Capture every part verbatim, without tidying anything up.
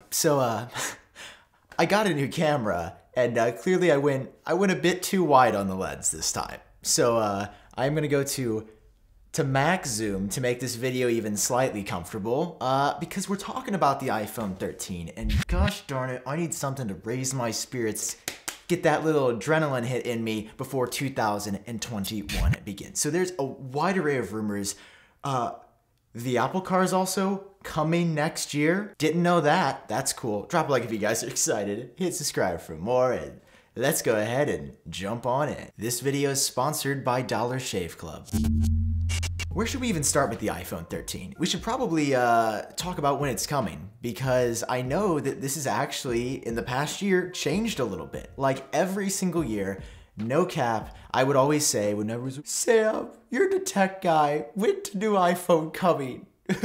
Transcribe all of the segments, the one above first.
So, uh, I got a new camera, and uh, clearly I went I went a bit too wide on the lens this time. So, uh, I'm gonna go to to max zoom to make this video even slightly comfortable, uh, because we're talking about the iPhone thirteen, and gosh darn it, I need something to raise my spirits, get that little adrenaline hit in me before two thousand twenty-one begins. So there's a wide array of rumors. Uh, the Apple Car is also coming next year. Didn't know that. That's cool. Drop a like if you guys are excited. Hit subscribe for more, and let's go ahead and jump on in. This video is sponsored by Dollar Shave Club. Where should we even start with the iPhone thirteen? We should probably uh, talk about when it's coming, because I know that this has actually, in the past year, changed a little bit. Like every single year, no cap, I would always say, whenever it was, Sam, you're the tech guy, when's the new iPhone coming?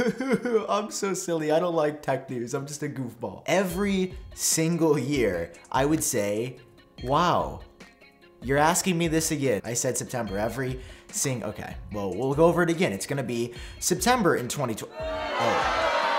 I'm so silly, I don't like tech news, I'm just a goofball. Every single year, I would say, wow, you're asking me this again. I said September every sing, okay, well, we'll go over it again. It's gonna be September in twenty twenty. Oh.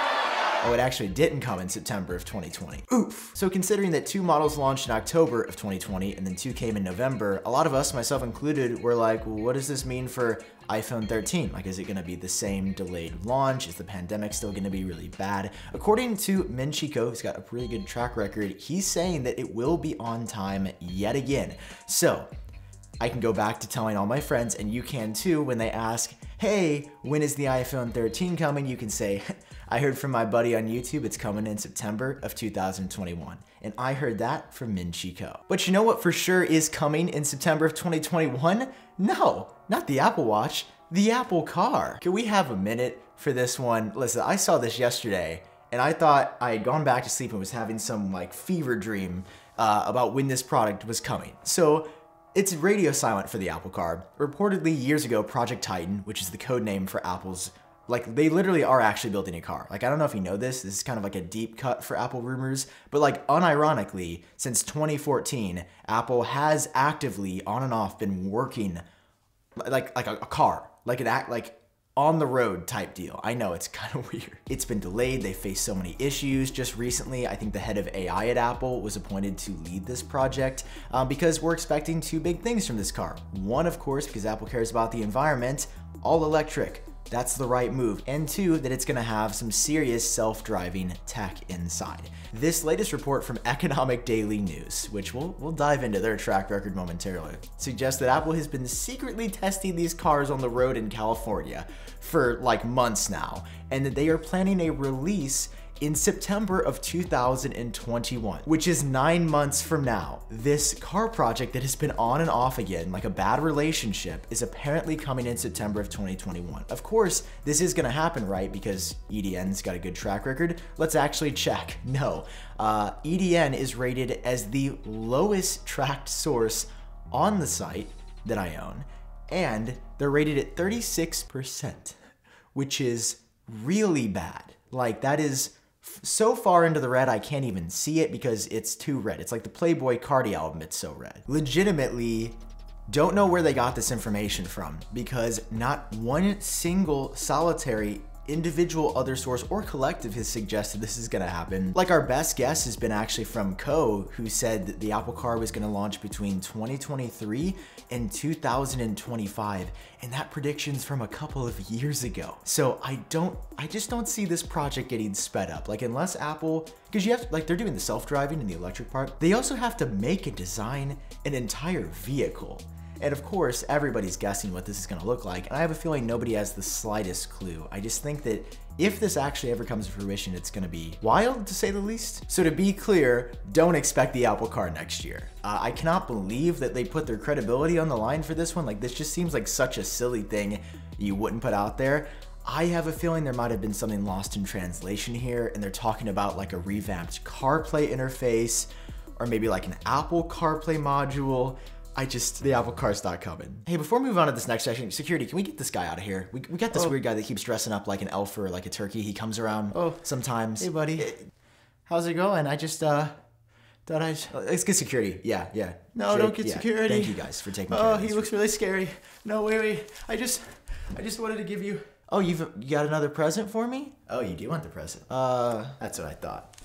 Oh, it actually didn't come in September of twenty twenty. Oof. So considering that two models launched in October of twenty twenty and then two came in November, a lot of us, myself included, were like, well, what does this mean for iPhone thirteen? Like, is it gonna be the same delayed launch? Is the pandemic still gonna be really bad? According to Min Chico, who's got a really good track record, he's saying that it will be on time yet again. So I can go back to telling all my friends, and you can too, when they ask, hey, when is the iPhone thirteen coming? You can say, I heard from my buddy on YouTube, it's coming in September of two thousand twenty-one. And I heard that from Min Chico. But you know what for sure is coming in September of twenty twenty-one? No, not the Apple Watch, the Apple Car. Can we have a minute for this one? Listen, I saw this yesterday, and I thought I had gone back to sleep and was having some like fever dream uh, about when this product was coming. So it's radio silent for the Apple Car. Reportedly years ago, Project Titan, which is the code name for Apple's, like they literally are actually building a car. Like I don't know if you know this, this is kind of like a deep cut for Apple rumors, but like unironically, since twenty fourteen, Apple has actively on and off been working like like a, a car, like an act like on the road type deal. I know it's kind of weird. It's been delayed. They face so many issues. Just recently, I think the head of A I at Apple was appointed to lead this project um, because we're expecting two big things from this car. One, of course, because Apple cares about the environment, all electric. That's the right move. And two, that it's gonna have some serious self-driving tech inside. This latest report from Economic Daily News, which we'll, we'll dive into their track record momentarily, suggests that Apple has been secretly testing these cars on the road in California for like months now, and that they are planning a release in September of two thousand twenty-one, which is nine months from now. This car project that has been on and off again, like a bad relationship, is apparently coming in September of twenty twenty-one. Of course, this is gonna happen, right? Because E D N's got a good track record. Let's actually check. No, uh, E D N is rated as the lowest tracked source on the site that I own, and they're rated at thirty-six percent, which is really bad. Like that is so far into the red, I can't even see it because it's too red. It's like the Playboy Cardi album, it's so red. Legitimately, don't know where they got this information from, because not one single solitary individual other source or collective has suggested this is gonna happen. Like our best guess has been actually from Co, who said that the Apple Car was gonna launch between twenty twenty-three and two thousand twenty-five, and that prediction's from a couple of years ago. So I don't, I just don't see this project getting sped up. Like unless Apple, because you have to, like they're doing the self-driving and the electric part, they also have to make and design an entire vehicle. And of course, everybody's guessing what this is gonna look like, and I have a feeling nobody has the slightest clue. I just think that if this actually ever comes to fruition, it's gonna be wild, to say the least. So to be clear, don't expect the Apple Car next year. Uh, I cannot believe that they put their credibility on the line for this one. Like, this just seems like such a silly thing you wouldn't put out there. I have a feeling there might have been something lost in translation here, and they're talking about like a revamped CarPlay interface, or maybe like an Apple CarPlay module. I just, the Apple Car's not coming. Hey, before we move on to this next section, security, can we get this guy out of here? We, we got this oh. weird guy that keeps dressing up like an elf or like a turkey. He comes around oh. sometimes. Hey, buddy. How's it going? I just, uh, thought I... Let's get security. Yeah, yeah. No, Jake, don't get yeah. security. Thank you guys for taking care oh, of this. Oh, he looks really scary. No, wait, wait. I just, I just wanted to give you... Oh, you've you got another present for me? Oh, you do want the present. Uh, that's what I thought.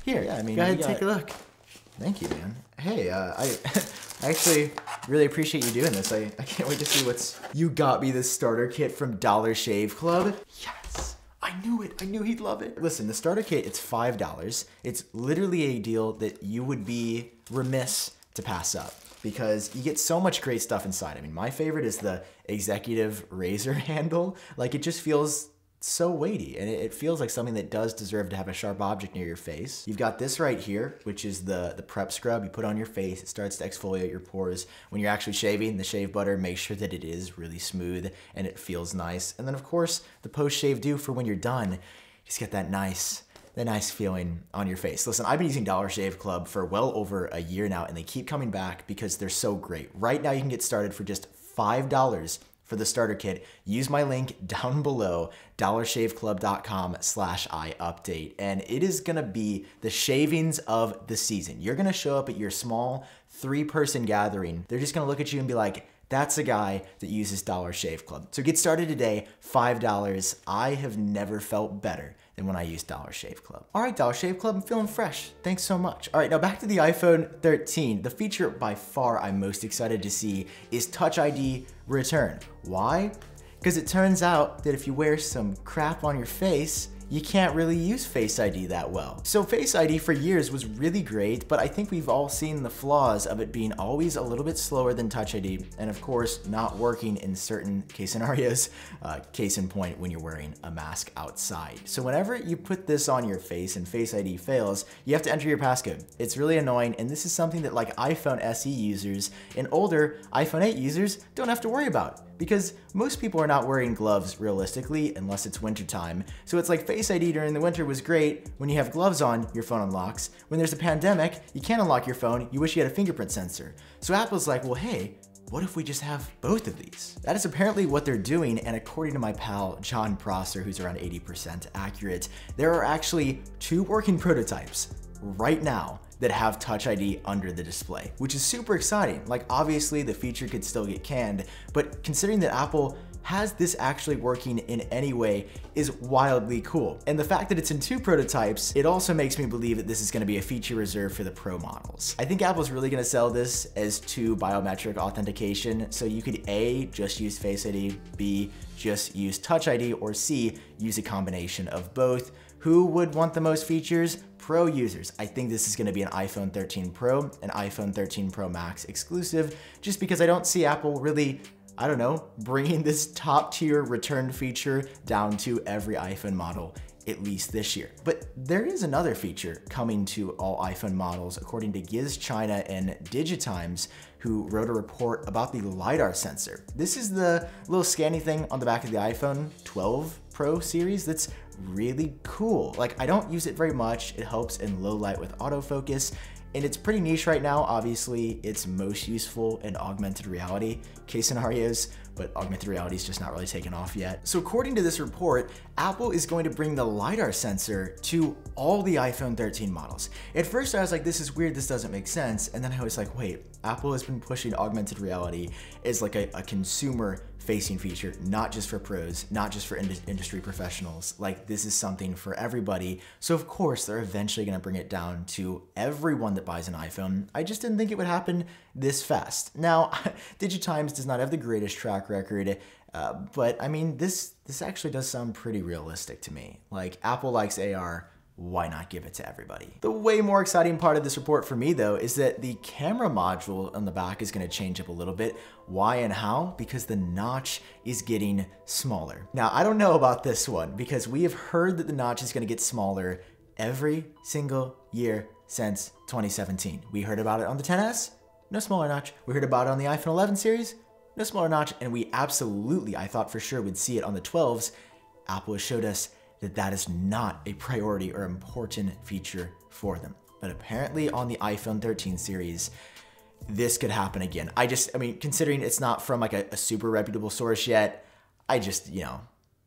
Here, Yeah, I mean, go ahead you and take a got- look. Thank you, man. Hey, uh, I, I actually really appreciate you doing this. I, I can't wait to see what's... You got me this starter kit from Dollar Shave Club. Yes, I knew it. I knew he'd love it. Listen, the starter kit, it's five dollars. It's literally a deal that you would be remiss to pass up because you get so much great stuff inside. I mean, my favorite is the executive razor handle. Like, it just feels so weighty, and it feels like something that does deserve to have a sharp object near your face. You've got this right here, which is the, the prep scrub you put on your face. It starts to exfoliate your pores. When you're actually shaving, the shave butter, make sure that it is really smooth and it feels nice. And then, of course, the post-shave dew for when you're done. You just get that nice, that nice feeling on your face. Listen, I've been using Dollar Shave Club for well over a year now, and they keep coming back because they're so great. Right now, you can get started for just five dollars for the starter kit. Use my link down below, dollarshaveclub.com slash I update. And it is gonna be the shavings of the season. You're gonna show up at your small three-person gathering. They're just gonna look at you and be like, that's a guy that uses Dollar Shave Club. So get started today, five dollars. I have never felt better than when I use Dollar Shave Club. All right, Dollar Shave Club, I'm feeling fresh. Thanks so much. All right, now back to the iPhone thirteen. The feature by far I'm most excited to see is Touch I D Return. Why? Because it turns out that if you wear some crap on your face, you can't really use Face I D that well. So Face I D for years was really great, but I think we've all seen the flaws of it being always a little bit slower than Touch I D, and of course, not working in certain case scenarios, uh, case in point when you're wearing a mask outside. So whenever you put this on your face and Face I D fails, you have to enter your passcode. It's really annoying, and this is something that like iPhone S E users and older iPhone eight users don't have to worry about, because most people are not wearing gloves realistically unless it's wintertime. So it's like Face I D during the winter was great. When you have gloves on, your phone unlocks. When there's a pandemic, you can't unlock your phone. You wish you had a fingerprint sensor. So Apple's like, well, hey, what if we just have both of these? That is apparently what they're doing, and according to my pal John Prosser, who's around eighty percent accurate, there are actually two working prototypes right now that have Touch I D under the display, which is super exciting. Like, obviously the feature could still get canned, but considering that Apple has this actually working in any way is wildly cool. And the fact that it's in two prototypes, it also makes me believe that this is gonna be a feature reserved for the Pro models. I think Apple's really gonna sell this as two biometric authentication, so you could A, just use Face I D, B, just use Touch I D, or C, use a combination of both. Who would want the most features? Pro users. I think this is gonna be an iPhone thirteen Pro, an iPhone thirteen Pro Max exclusive, just because I don't see Apple really, I don't know, bringing this top tier return feature down to every iPhone model, at least this year. But there is another feature coming to all iPhone models, according to Giz China and Digitimes, who wrote a report about the LiDAR sensor. This is the little scanning thing on the back of the iPhone twelve Pro series that's really cool. Like, I don't use it very much. It helps in low light with autofocus, and it's pretty niche right now. Obviously, it's most useful in augmented reality case scenarios, but augmented reality is just not really taken off yet. So according to this report, Apple is going to bring the LiDAR sensor to all the iPhone thirteen models. At first I was like, this is weird, this doesn't make sense. And then I was like, wait, Apple has been pushing augmented reality as like a, a consumer facing feature, not just for pros, not just for ind industry professionals. Like, this is something for everybody. So of course they're eventually gonna bring it down to everyone that buys an iPhone. I just didn't think it would happen this fast. Now, Digitimes does not have the greatest track record, uh, but I mean, this, this actually does sound pretty realistic to me. Like, Apple likes A R, why not give it to everybody? The way more exciting part of this report for me though is that the camera module on the back is gonna change up a little bit. Why and how? Because the notch is getting smaller. Now, I don't know about this one because we have heard that the notch is gonna get smaller every single year since twenty seventeen. We heard about it on the X S, no smaller notch. We heard about it on the iPhone eleven series, no smaller notch, and we absolutely, I thought for sure would see it on the twelves. Apple has showed us that that is not a priority or important feature for them. But apparently on the iPhone thirteen series, this could happen again. I just, I mean, considering it's not from like a, a super reputable source yet, I just, you know,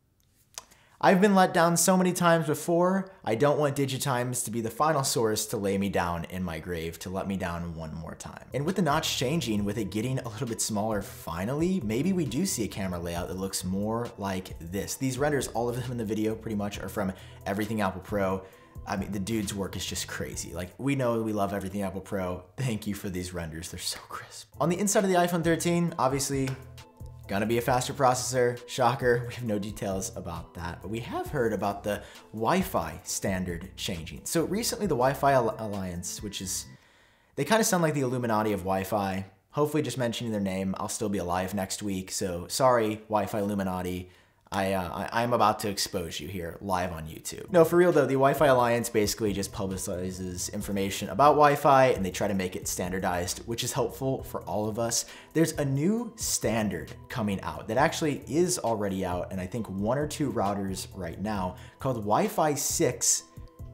I've been let down so many times before. I don't want Digitimes to be the final source to lay me down in my grave, to let me down one more time. And with the notch changing, with it getting a little bit smaller finally, maybe we do see a camera layout that looks more like this. These renders, all of them in the video pretty much, are from Everything Apple Pro. I mean, the dude's work is just crazy. Like, we know we love everything Apple Pro. Thank you for these renders. They're so crisp. On the inside of the iPhone thirteen, obviously, gonna be a faster processor. Shocker, we have no details about that. But we have heard about the Wi-Fi standard changing. So recently, the Wi-Fi Alliance, which is, they kind of sound like the Illuminati of Wi-Fi. Hopefully, just mentioning their name, I'll still be alive next week. So sorry, Wi-Fi Illuminati. I, uh, I, I'm about to expose you here live on YouTube. No, for real though, the Wi-Fi Alliance basically just publicizes information about Wi-Fi and they try to make it standardized, which is helpful for all of us. There's a new standard coming out that actually is already out, and I think one or two routers right now, called Wi-Fi six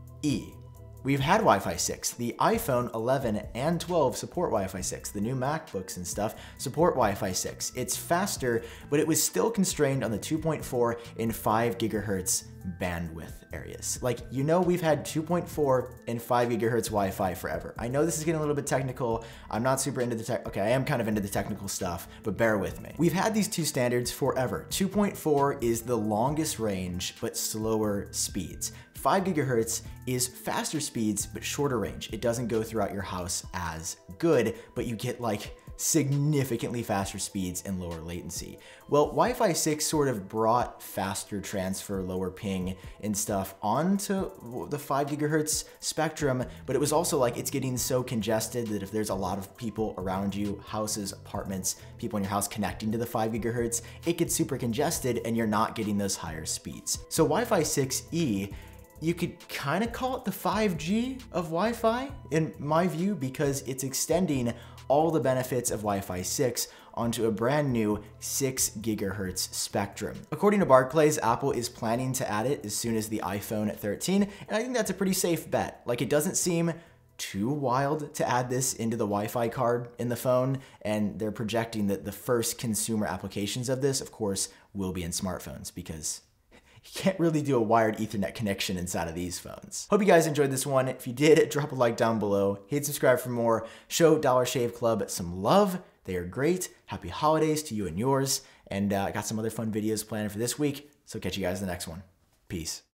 E. We've had Wi-Fi six. The iPhone eleven and twelve support Wi-Fi six. The new MacBooks and stuff support Wi-Fi six. It's faster, but it was still constrained on the two point four and five gigahertz bandwidth areas. Like, you know, we've had two point four and five gigahertz Wi-Fi forever. I know this is getting a little bit technical. I'm not super into the tech. Okay, I am kind of into the technical stuff, but bear with me. We've had these two standards forever. two point four is the longest range, but slower speeds. five gigahertz is faster speeds, but shorter range. It doesn't go throughout your house as good, but you get like significantly faster speeds and lower latency. Well, Wi-Fi six sort of brought faster transfer, lower ping and stuff onto the five gigahertz spectrum, but it was also like it's getting so congested that if there's a lot of people around you, houses, apartments, people in your house connecting to the five gigahertz, it gets super congested and you're not getting those higher speeds. So Wi-Fi six E, you could kind of call it the five G of Wi-Fi in my view, because it's extending all the benefits of Wi-Fi six onto a brand new six gigahertz spectrum. According to Barclays, Apple is planning to add it as soon as the iPhone thirteen, and I think that's a pretty safe bet. Like, it doesn't seem too wild to add this into the Wi-Fi card in the phone, and they're projecting that the first consumer applications of this, of course, will be in smartphones, because you can't really do a wired Ethernet connection inside of these phones. Hope you guys enjoyed this one. If you did, drop a like down below. Hit subscribe for more. Show Dollar Shave Club some love. They are great. Happy holidays to you and yours. And uh, I got some other fun videos planned for this week, so catch you guys in the next one. Peace.